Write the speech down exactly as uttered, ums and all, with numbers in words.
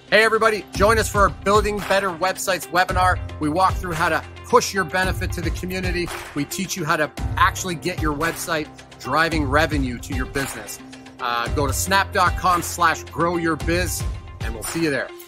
Hey everybody, join us for our Building Better Websites webinar. We walk through how to push your benefit to the community. We teach you how to actually get your website driving revenue to your business. Uh, go to snap dot com slash grow your biz, and we'll see you there.